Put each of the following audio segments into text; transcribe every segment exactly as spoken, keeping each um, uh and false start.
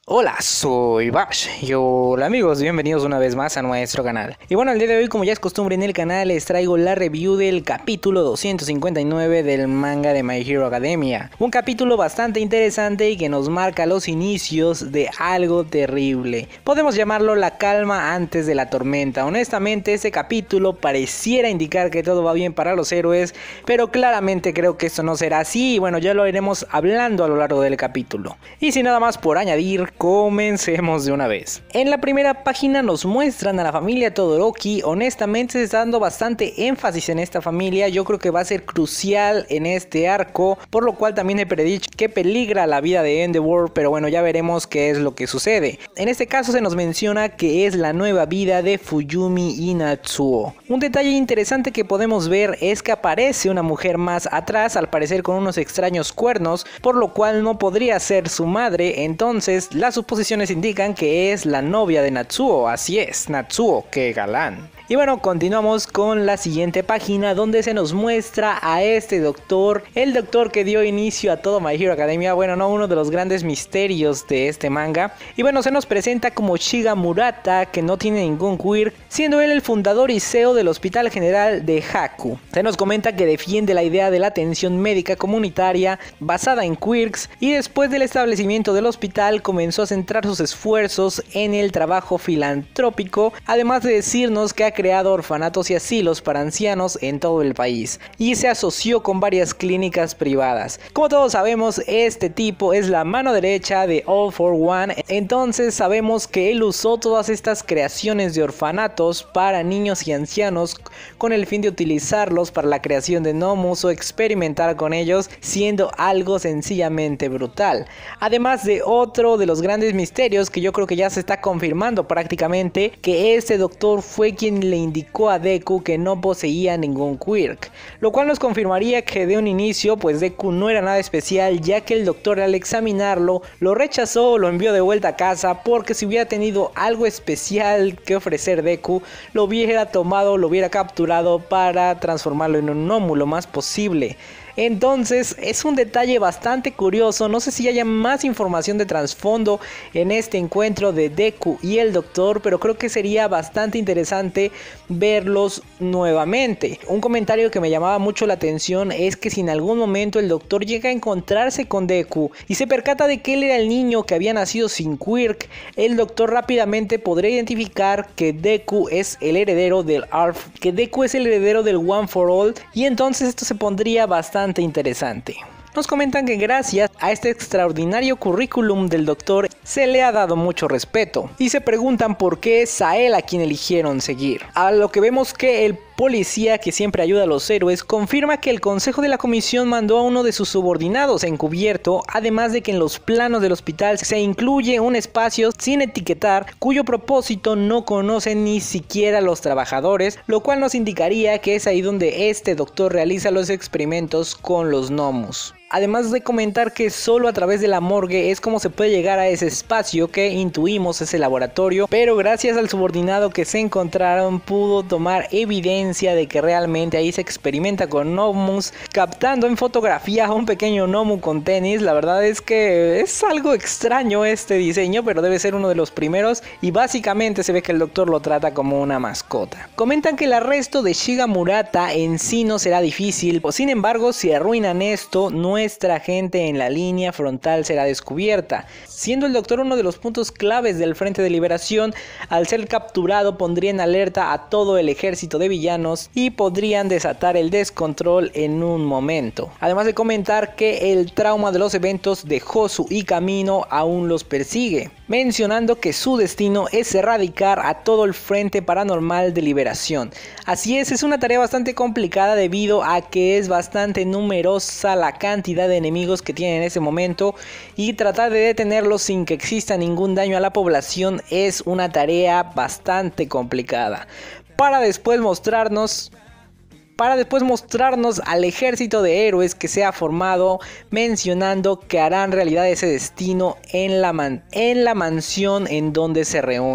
Hola, soy Bash y hola amigos, bienvenidos una vez más a nuestro canal. Y bueno, el día de hoy, como ya es costumbre en el canal, les traigo la review del capítulo doscientos cincuenta y nueve del manga de My Hero Academia. Un capítulo bastante interesante y que nos marca los inicios de algo terrible. Podemos llamarlo la calma antes de la tormenta. Honestamente, este capítulo pareciera indicar que todo va bien para los héroes, pero claramente creo que esto no será así y bueno, ya lo iremos hablando a lo largo del capítulo. Y sin nada más por añadir, comencemos de una vez. En la primera página nos muestran a la familia Todoroki. Honestamente se está dando bastante énfasis en esta familia. Yo creo que va a ser crucial en este arco, por lo cual también he predicho que peligra la vida de Endeavor, pero bueno, ya veremos qué es lo que sucede. En este caso se nos menciona que es la nueva vida de Fuyumi y Natsuo. Un detalle interesante que podemos ver es que aparece una mujer más atrás, al parecer con unos extraños cuernos, por lo cual no podría ser su madre. Entonces las suposiciones indican que es la novia de Natsuo. Así es, Natsuo, qué galán. Y bueno, continuamos con la siguiente página donde se nos muestra a este doctor, el doctor que dio inicio a todo My Hero Academia, bueno, no, uno de los grandes misterios de este manga. Y bueno, se nos presenta como Shiga Murata, que no tiene ningún quirk, siendo él el fundador y C E O del Hospital General de Haku. Se nos comenta que defiende la idea de la atención médica comunitaria basada en quirks y después del establecimiento del hospital comenzó a centrar sus esfuerzos en el trabajo filantrópico, además de decirnos que ha creado orfanatos y asilos para ancianos en todo el país y se asoció con varias clínicas privadas. Como todos sabemos, este tipo es la mano derecha de All for One, entonces sabemos que él usó todas estas creaciones de orfanatos para niños y ancianos con el fin de utilizarlos para la creación de gnomos o experimentar con ellos, siendo algo sencillamente brutal. Además de otro de los grandes misterios que yo creo que ya se está confirmando prácticamente, que este doctor fue quien le indicó a Deku que no poseía ningún quirk, lo cual nos confirmaría que de un inicio pues Deku no era nada especial, ya que el doctor al examinarlo lo rechazó o lo envió de vuelta a casa, porque si hubiera tenido algo especial que ofrecer Deku, lo hubiera tomado, lo hubiera capturado para transformarlo en un gnomo lo más posible. Entonces es un detalle bastante curioso. No sé si haya más información de trasfondo en este encuentro de Deku y el doctor, pero creo que sería bastante interesante verlos nuevamente. Un comentario que me llamaba mucho la atención es que si en algún momento el doctor llega a encontrarse con Deku y se percata de que él era el niño que había nacido sin quirk, el doctor rápidamente podría identificar que Deku es el heredero del A R F, que Deku es el heredero del One for All, y entonces esto se pondría bastante interesante. Nos comentan que gracias a este extraordinario currículum del doctor se le ha dado mucho respeto y se preguntan por qué es a él a quien eligieron seguir. A lo que vemos que el policía que siempre ayuda a los héroes confirma que el consejo de la comisión mandó a uno de sus subordinados encubierto, además de que en los planos del hospital se incluye un espacio sin etiquetar cuyo propósito no conocen ni siquiera los trabajadores, lo cual nos indicaría que es ahí donde este doctor realiza los experimentos con los gnomos. Además de comentar que solo a través de la morgue es como se puede llegar a ese espacio que intuimos es el laboratorio, pero gracias al subordinado que se encontraron pudo tomar evidencia de que realmente ahí se experimenta con gnomos, captando en fotografía a un pequeño gnomo con tenis. La verdad es que es algo extraño este diseño, pero debe ser uno de los primeros y básicamente se ve que el doctor lo trata como una mascota. Comentan que el arresto de Shiga Murata en sí no será difícil, sin embargo si arruinan esto, no nuestra gente en la línea frontal será descubierta, siendo el doctor uno de los puntos claves del Frente de Liberación. Al ser capturado pondría en alerta a todo el ejército de villanos y podrían desatar el descontrol en un momento. Además de comentar que el trauma de los eventos de Josu y Kamino aún los persigue, mencionando que su destino es erradicar a todo el Frente Paranormal de Liberación. Así es, es una tarea bastante complicada debido a que es bastante numerosa la cantidad de enemigos que tienen en ese momento y tratar de detenerlos sin que exista ningún daño a la población es una tarea bastante complicada. Para después mostrarnos para después mostrarnos al ejército de héroes que se ha formado, mencionando que harán realidad ese destino en la, man en la mansión en donde se reúnen.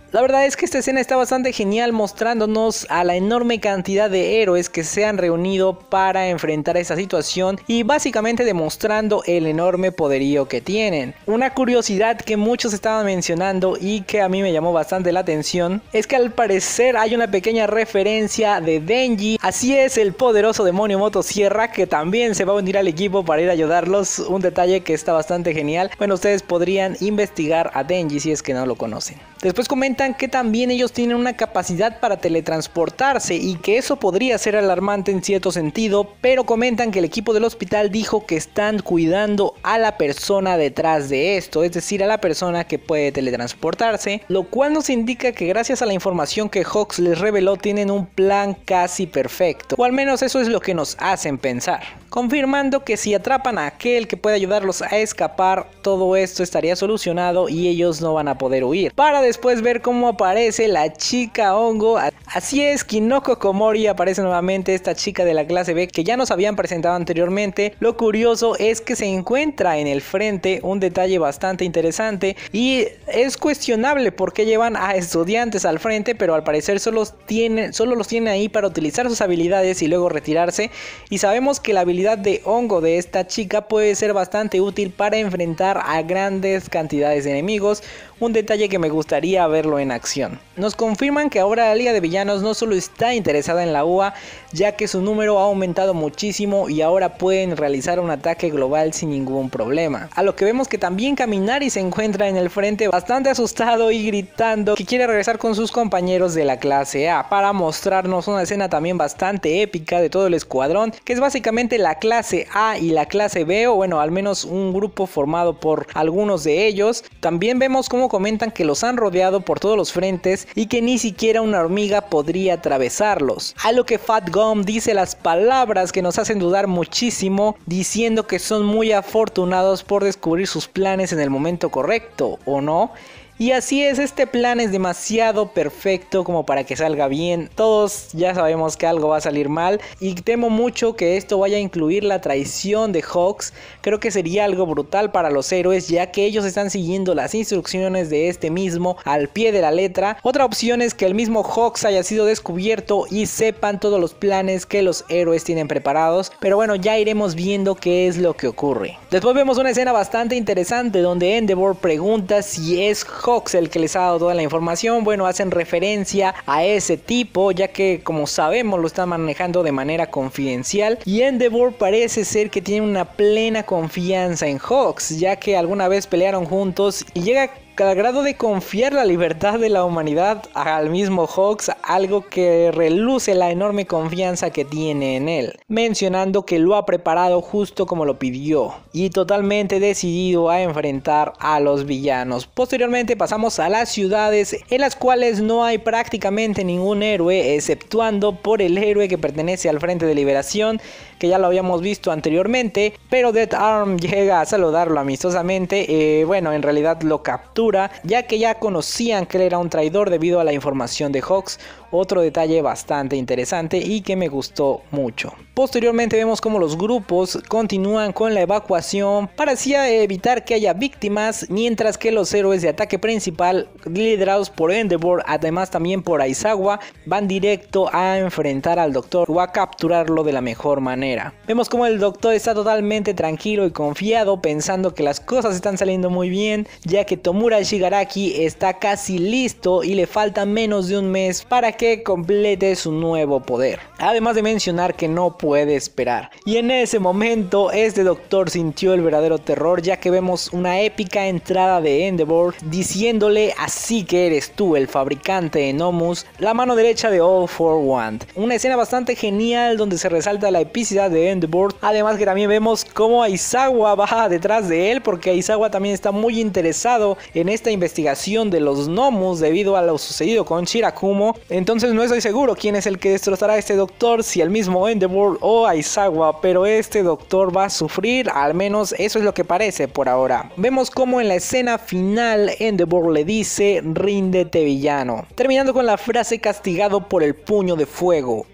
La verdad es que esta escena está bastante genial, mostrándonos a la enorme cantidad de héroes que se han reunido para enfrentar esta situación y básicamente demostrando el enorme poderío que tienen. Una curiosidad que muchos estaban mencionando y que a mí me llamó bastante la atención es que al parecer hay una pequeña referencia de Denji. Así es, el poderoso demonio motosierra, que también se va a unir al equipo para ir a ayudarlos. Un detalle que está bastante genial. Bueno, ustedes podrían investigar a Denji si es que no lo conocen. Después comentan que también ellos tienen una capacidad para teletransportarse y que eso podría ser alarmante en cierto sentido, pero comentan que el equipo del hospital dijo que están cuidando a la persona detrás de esto, es decir, a la persona que puede teletransportarse, lo cual nos indica que gracias a la información que Hawks les reveló tienen un plan casi perfecto, o al menos eso es lo que nos hacen pensar, confirmando que si atrapan a aquel que puede ayudarlos a escapar, todo esto estaría solucionado y ellos no van a poder huir, para después ver cómo aparece la chica hongo. Así es, Kinoko Komori aparece nuevamente, esta chica de la clase B que ya nos habían presentado anteriormente. Lo curioso es que se encuentra en el frente, un detalle bastante interesante, y es cuestionable por qué llevan a estudiantes al frente, pero al parecer solo, tiene, solo los tienen ahí para utilizar sus habilidades y luego retirarse, y sabemos que la habilidad de hongo de esta chica puede ser bastante útil para enfrentar a grandes cantidades de enemigos, un detalle que me gustaría verlo en acción. Nos confirman que ahora la Liga de Villanos no solo está interesada en la U A, ya que su número ha aumentado muchísimo y ahora pueden realizar un ataque global sin ningún problema. A lo que vemos que también Kaminari se encuentra en el frente bastante asustado y gritando que quiere regresar con sus compañeros de la clase A para mostrarnos una escena también bastante épica de todo el escuadrón, que es básicamente la clase A y la clase B, o bueno, al menos un grupo formado por algunos de ellos. También vemos cómo comentan que los han rodeado por todos los frentes y que ni siquiera una hormiga podría atravesarlos, a lo que Fat Gum dice las palabras que nos hacen dudar muchísimo, diciendo que son muy afortunados por descubrir sus planes en el momento correcto, ¿o no? Y así es, este plan es demasiado perfecto como para que salga bien. Todos ya sabemos que algo va a salir mal y temo mucho que esto vaya a incluir la traición de Hawks. Creo que sería algo brutal para los héroes, ya que ellos están siguiendo las instrucciones de este mismo al pie de la letra. Otra opción es que el mismo Hawks haya sido descubierto y sepan todos los planes que los héroes tienen preparados, pero bueno, ya iremos viendo qué es lo que ocurre. Después vemos una escena bastante interesante donde Endeavor pregunta si es Hawks Hawks el que les ha dado toda la información. Bueno, hacen referencia a ese tipo, ya que como sabemos lo están manejando de manera confidencial, y Endeavor parece ser que tiene una plena confianza en Hawks, ya que alguna vez pelearon juntos y llega al grado de confiar la libertad de la humanidad al mismo Hawks, algo que reluce la enorme confianza que tiene en él, mencionando que lo ha preparado justo como lo pidió y totalmente decidido a enfrentar a los villanos. Posteriormente pasamos a las ciudades, en las cuales no hay prácticamente ningún héroe, exceptuando por el héroe que pertenece al Frente de Liberación, que ya lo habíamos visto anteriormente, pero Death Arm llega a saludarlo amistosamente. Eh, bueno, en realidad lo captura, ya que ya conocían que él era un traidor debido a la información de Hawks. Otro detalle bastante interesante y que me gustó mucho. Posteriormente vemos cómo los grupos continúan con la evacuación para así evitar que haya víctimas, mientras que los héroes de ataque principal, liderados por Endeavor, además también por Aizawa, van directo a enfrentar al doctor o a capturarlo de la mejor manera. Vemos cómo el doctor está totalmente tranquilo y confiado, pensando que las cosas están saliendo muy bien, ya que Tomura Shigaraki está casi listo y le falta menos de un mes para que complete su nuevo poder, además de mencionar que no puede esperar. Y en ese momento este doctor sintió el verdadero terror, ya que vemos una épica entrada de Endeavor diciéndole: así que eres tú el fabricante de Nomus, la mano derecha de All for One. Una escena bastante genial donde se resalta la epicidad de Endeavor, además que también vemos cómo Aizawa va detrás de él, porque Aizawa también está muy interesado en esta investigación de los Nomus debido a lo sucedido con Shirakumo. Entonces no estoy seguro quién es el que destrozará a este doctor, si el mismo Endeavor o Aizawa, pero este doctor va a sufrir, al menos eso es lo que parece por ahora. Vemos como en la escena final Endeavor le dice: ríndete, villano, terminando con la frase castigado por el puño de fuego.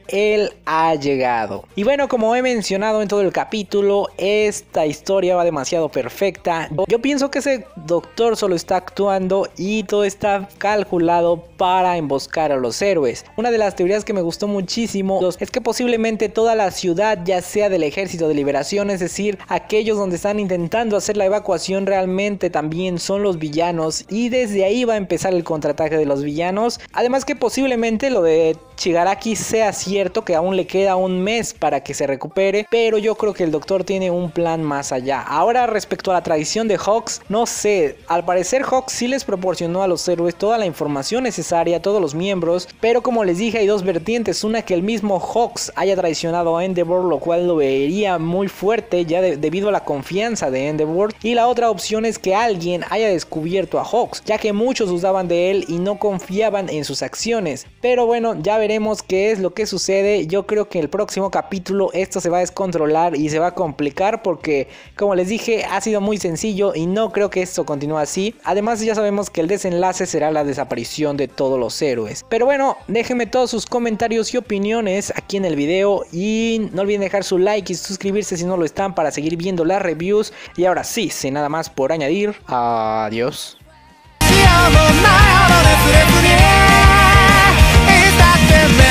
él ha llegado. Y bueno, como he mencionado en todo el capítulo, esta historia va demasiado perfecta. Yo pienso que ese doctor solo está actuando y todo está calculado para emboscar a los héroes. Una de las teorías que me gustó muchísimo es que posiblemente toda la ciudad ya sea del Ejército de Liberación, es decir, aquellos donde están intentando hacer la evacuación realmente también son los villanos, y desde ahí va a empezar el contraataque de los villanos. Además que posiblemente lo de Shigaraki sea cierto, que aún le queda un mes para que se recupere, pero yo creo que el doctor tiene un plan más allá. Ahora, respecto a la traición de Hawks, no sé, al parecer Hawks sí les proporcionó a los héroes toda la información necesaria, todos los miembros, pero como les dije hay dos vertientes, una que el mismo Hawks haya traicionado a Endeavor, lo cual lo vería muy fuerte ya de, debido a la confianza de Endeavor, y la otra opción es que alguien haya descubierto a Hawks, ya que muchos dudaban de él y no confiaban en sus acciones. Pero bueno, ya veremos qué es lo que sucede. Yo creo que en el próximo capítulo esto se va a descontrolar y se va a complicar, porque como les dije ha sido muy sencillo y no creo que esto continúe así. Además ya sabemos que el desenlace será la desaparición de todos los héroes. Pero bueno, déjenme todos sus comentarios y opiniones aquí en el video, y no olviden dejar su like y suscribirse si no lo están para seguir viendo las reviews. Y ahora sí, sin nada más por añadir, adiós. Siamo mai alla